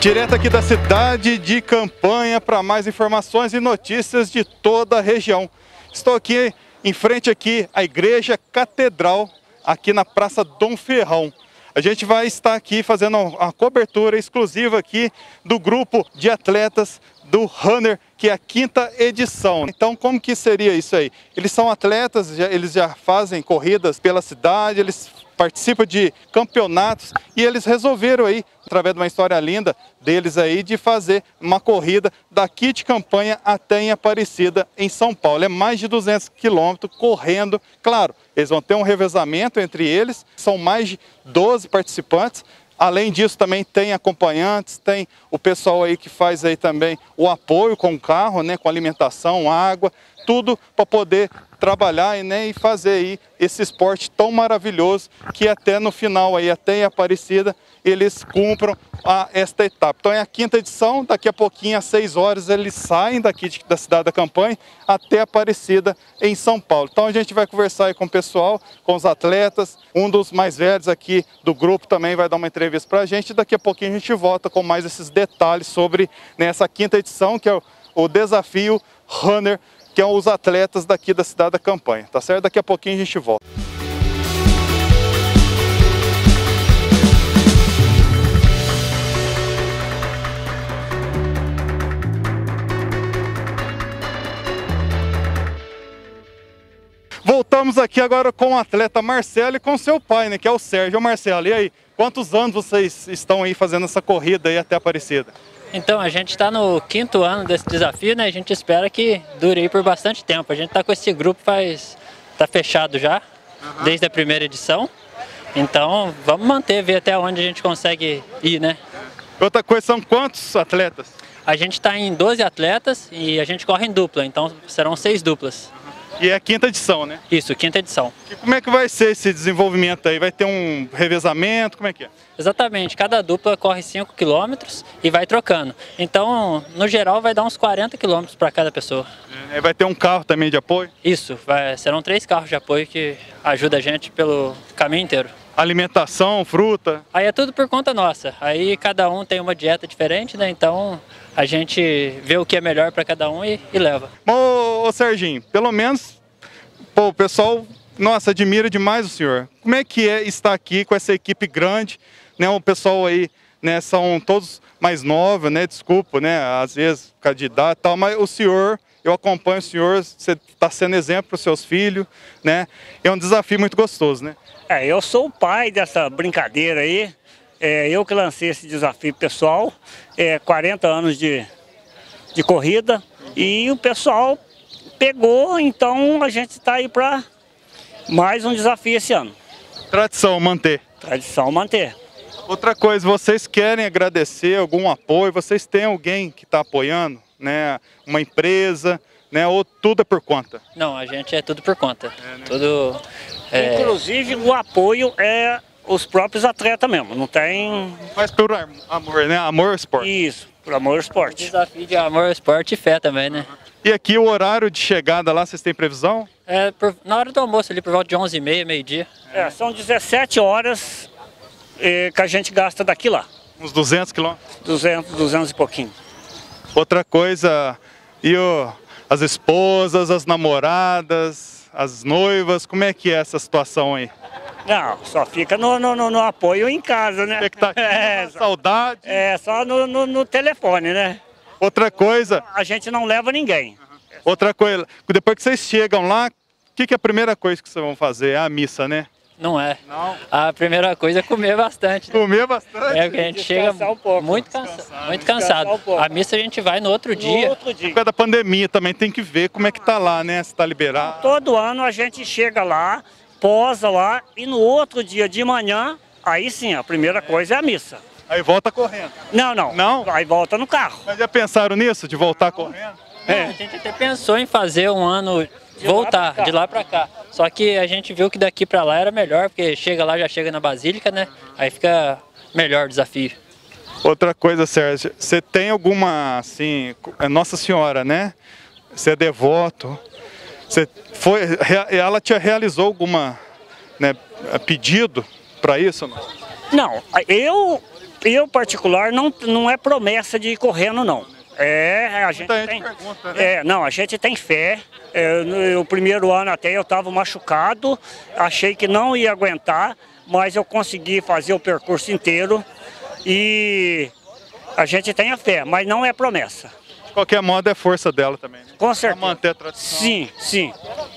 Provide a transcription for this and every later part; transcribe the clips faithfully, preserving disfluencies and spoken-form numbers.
Direto aqui da cidade de Campanha para mais informações e notícias de toda a região. Estou aqui em frente aqui à Igreja Catedral, aqui na Praça Dom Ferrão. A gente vai estar aqui fazendo a cobertura exclusiva aqui do grupo de atletas do Runner, que é a quinta edição. Então, como que seria isso aí? Eles são atletas, eles já fazem corridas pela cidade, eles participam de campeonatos e eles resolveram aí, através de uma história linda deles aí, de fazer uma corrida daqui de Campanha até em Aparecida, em São Paulo. É mais de duzentos quilômetros correndo. Claro, eles vão ter um revezamento entre eles, são mais de doze participantes. Além disso, também tem acompanhantes, tem o pessoal aí que faz aí também o apoio com o carro, né, com alimentação, água, tudo para poder trabalhar, né, e fazer aí esse esporte tão maravilhoso que até no final aí, até em Aparecida, eles cumpram a, esta etapa. Então é a quinta edição, daqui a pouquinho às seis horas eles saem daqui de, da cidade da Campanha até Aparecida em São Paulo. Então a gente vai conversar aí com o pessoal, com os atletas, um dos mais velhos aqui do grupo também vai dar uma entrevista para a gente e daqui a pouquinho a gente volta com mais esses detalhes sobre, né, essa quinta edição, que é o, o Desafio Runner, que são os atletas daqui da cidade da Campanha, tá certo? Daqui a pouquinho a gente volta. Voltamos aqui agora com o atleta Marcelo e com seu pai, né, que é o Sérgio. Ô Marcelo, e aí, quantos anos vocês estão aí fazendo essa corrida aí até Aparecida? Então, a gente está no quinto ano desse desafio, né? A gente espera que dure aí por bastante tempo. A gente está com esse grupo, faz, tá fechado já, uhum, desde a primeira edição. Então, vamos manter, ver até onde a gente consegue ir, né? Outra coisa, são quantos atletas? A gente está em doze atletas e a gente corre em dupla, então serão seis duplas. E é a quinta edição, né? Isso, quinta edição. E como é que vai ser esse desenvolvimento aí? Vai ter um revezamento? Como é que é? Exatamente, cada dupla corre cinco quilômetros e vai trocando. Então, no geral, vai dar uns quarenta quilômetros para cada pessoa. É, vai ter um carro também de apoio? Isso, vai, serão três carros de apoio que ajudam a gente pelo caminho inteiro. Alimentação, fruta? Aí é tudo por conta nossa. Aí cada um tem uma dieta diferente, né? Então a gente vê o que é melhor para cada um e, e leva. Ô, ô Serginho, pelo menos, pô, o pessoal, nossa, admira demais o senhor. Como é que é estar aqui com essa equipe grande, né? O pessoal aí, né, são todos mais novos, né? Desculpa, né? Às vezes, por causa de idade e tal, mas o senhor, eu acompanho o senhor, você está sendo exemplo para os seus filhos, né? É um desafio muito gostoso, né? É, eu sou o pai dessa brincadeira aí, é, eu que lancei esse desafio pessoal, é, quarenta anos de, de corrida, e o pessoal pegou, então a gente está aí para mais um desafio esse ano. Tradição, manter. Tradição, manter. Outra coisa, vocês querem agradecer algum apoio? Vocês têm alguém que está apoiando, né? Uma empresa, né? Ou tudo é por conta? Não, a gente é tudo por conta. É, né? Tudo... É... Inclusive o apoio é os próprios atletas mesmo, não tem... Mas por amor, né? Amor esporte. Isso, por amor esporte. Desafio de amor, esporte e fé também, né? Uhum. E aqui o horário de chegada lá, vocês têm previsão? É por, na hora do almoço ali, por volta de onze e meia, meio-dia. É, são dezessete horas é, que a gente gasta daqui lá. Uns duzentos quilômetros? duzentos, duzentos e pouquinho. Outra coisa, e o, as esposas, as namoradas, as noivas, como é que é essa situação aí? Não, só fica no, no, no, no apoio em casa, né? Expectativa, é, saudade? É, só no, no, no telefone, né? Outra coisa... A gente não leva ninguém. Uhum. Outra coisa, depois que vocês chegam lá, o que, que é a primeira coisa que vocês vão fazer? É a missa, né? Não é. Não. A primeira coisa é comer bastante. Né? Comer bastante? É porque a gente chega um pouco. muito, cansa Descansar, muito cansado. Um a missa a gente vai no outro no dia. Outro dia. Por causa da pandemia também tem que ver como é que tá lá, né? Se tá liberado. Todo ano a gente chega lá, posa lá e no outro dia de manhã, aí sim, a primeira coisa é a missa. Aí volta correndo. Não, não. Não? Aí volta no carro. Mas já pensaram nisso, de voltar correndo? É. A gente até pensou em fazer um ano, de voltar lá de lá pra cá. Só que a gente viu que daqui pra lá era melhor, porque chega lá, já chega na Basílica, né? Aí fica melhor o desafio. Outra coisa, Sérgio, você tem alguma, assim, Nossa Senhora, né? Você é devoto. Você foi, ela te realizou alguma, né, pedido para isso? Não? Não, eu eu particular, não, não é promessa de ir correndo, não. É, a gente Muita tem, gente pergunta, né? é, não, a gente tem fé. É, no, o primeiro ano até eu estava machucado, achei que não ia aguentar, mas eu consegui fazer o percurso inteiro e a gente tem a fé, mas não é promessa. De qualquer modo, é força dela também, né? Com certeza. Pra manter a tradição. Sim, sim.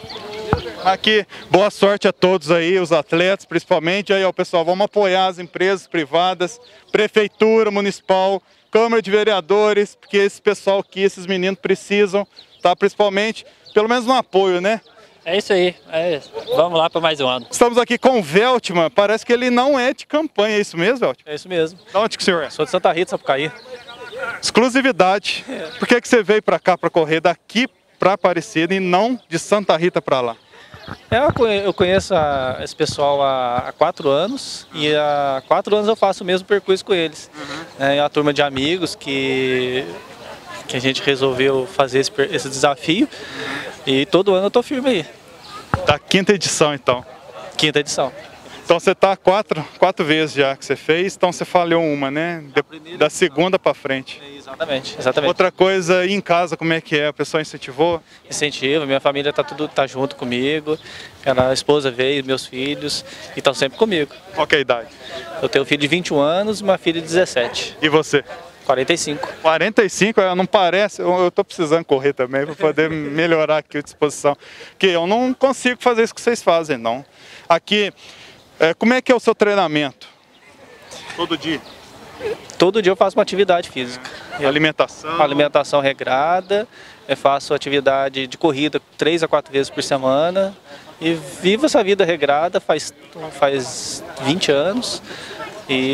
Aqui, boa sorte a todos aí, os atletas principalmente. Aí, ó, pessoal, vamos apoiar as empresas privadas, prefeitura municipal, Câmara de Vereadores, porque esse pessoal aqui, esses meninos precisam, tá? Principalmente, pelo menos no apoio, né? É isso aí. É, vamos lá para mais um ano. Estamos aqui com o Veltman, parece que ele não é de campanha, é isso mesmo, Veltman? É isso mesmo. De onde que o senhor é? Sou de Santa Rita, Sapucaí. Exclusividade. Por que que você veio para cá para correr daqui para Aparecida e não de Santa Rita para lá? É, eu conheço a, esse pessoal há, há quatro anos e há quatro anos eu faço o mesmo percurso com eles. Uhum. É uma turma de amigos que, que a gente resolveu fazer esse, esse desafio e todo ano eu tô firme aí. Da quinta edição, então. Quinta edição. Então você está quatro, quatro vezes já que você fez, então você falhou uma, né? De, da segunda para frente. Exatamente, exatamente. Outra coisa, e em casa, como é que é? A pessoa incentivou? Incentiva, minha família tá tudo tá junto comigo, a esposa veio, meus filhos, e estão sempre comigo. Qual que é a idade? Eu tenho um filho de vinte e um anos e uma filha de dezessete. E você? quarenta e cinco. quarenta e cinco, não parece, eu estou precisando correr também para poder melhorar aqui a disposição. Porque eu não consigo fazer isso que vocês fazem, não. Aqui, é, como é que é o seu treinamento? Todo dia? Todo dia eu faço uma atividade física. Alimentação? Alimentação regrada, eu faço atividade de corrida três a quatro vezes por semana e vivo essa vida regrada faz, faz vinte anos e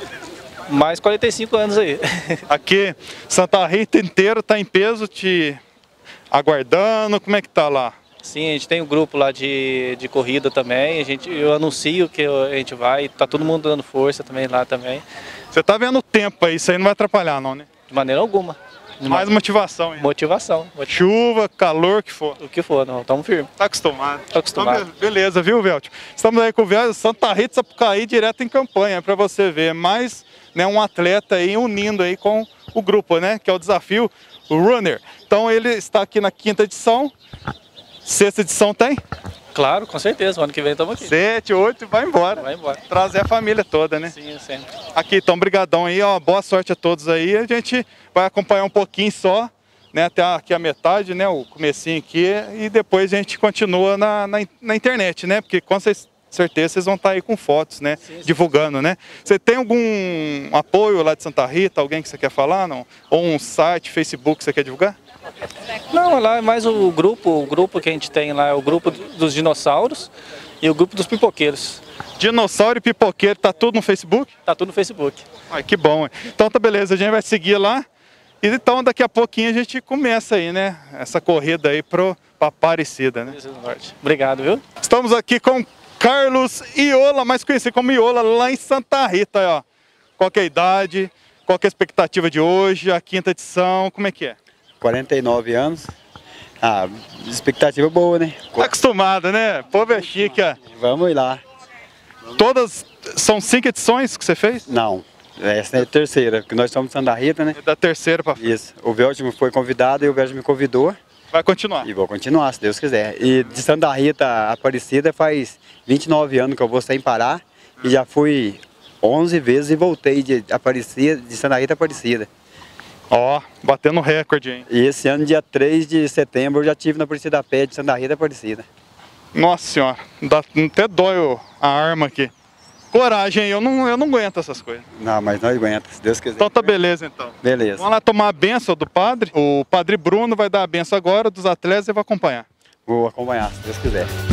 mais quarenta e cinco anos aí. Aqui, Santa Rita inteira está em peso te aguardando, como é que tá lá? Sim, a gente tem um grupo lá de, de corrida também, a gente, eu anuncio que a gente vai, tá todo mundo dando força também lá também. Você tá vendo o tempo aí, isso aí não vai atrapalhar não, né? De maneira alguma. De Mais ma... motivação. Hein? Motivação. Chuva, calor, o que for. O que for, não, estamos firmes. Tá acostumado. Tô acostumado. Então, beleza, viu, Veltman? Estamos aí com o Veltman, Santa Rita, Sapucaí, direto em campanha, para você ver. Mais, né, um atleta aí unindo aí com o grupo, né? Que é o desafio Runner. Então ele está aqui na quinta edição. Sexta edição tem? Claro, com certeza. O ano que vem estamos aqui. Sete, oito e vai embora. Vai embora. Trazer a família toda, né? Sim, sempre. Aqui, então, brigadão aí, ó. Boa sorte a todos aí. A gente vai acompanhar um pouquinho só, né? Até aqui a metade, né? O comecinho aqui. E depois a gente continua na, na, na internet, né? Porque com certeza vocês vão estar aí com fotos, né? Sim, sim. Divulgando, né? Você tem algum apoio lá de Santa Rita? Alguém que você quer falar, não? Ou um site, Facebook que você quer divulgar? Não, lá é mais o grupo, o grupo que a gente tem lá é o grupo dos dinossauros e o grupo dos pipoqueiros. Dinossauro e pipoqueiro, tá tudo no Facebook? Tá tudo no Facebook. Ai, que bom. Então tá beleza, a gente vai seguir lá. E então daqui a pouquinho a gente começa aí, né? Essa corrida aí pro, pra Aparecida, né? Obrigado, viu? Estamos aqui com Carlos Iola, mais conhecido como Iola, lá em Santa Rita, ó. Qual que é a idade? Qual que é a expectativa de hoje? A quinta edição, como é que é? quarenta e nove anos. Ah, expectativa boa, né? Tá acostumado, né? Povo é chique, ó. Vamos ir lá. Todas, são cinco edições que você fez? Não, essa é a terceira, porque nós estamos de Santa Rita, né? É da terceira pra frente. Isso, o Veltman foi convidado e o Veltman me convidou. Vai continuar? E vou continuar, se Deus quiser. E de Santa Rita Aparecida faz vinte e nove anos que eu vou sem parar. E já fui onze vezes e voltei de, Aparecida, de Santa Rita Aparecida. Ó, oh, batendo recorde, hein? E esse ano, dia três de setembro, eu já estive na Aparecida a pé de Santa Rita Aparecida. Nossa senhora, dá, até dói a arma aqui. Coragem, eu não, eu não aguento essas coisas. Não, mas nós aguenta, se Deus quiser. Então tá beleza, então. Beleza. Vamos lá tomar a benção do padre. O padre Bruno vai dar a benção agora dos atletas e vai acompanhar. Vou acompanhar, se Deus quiser.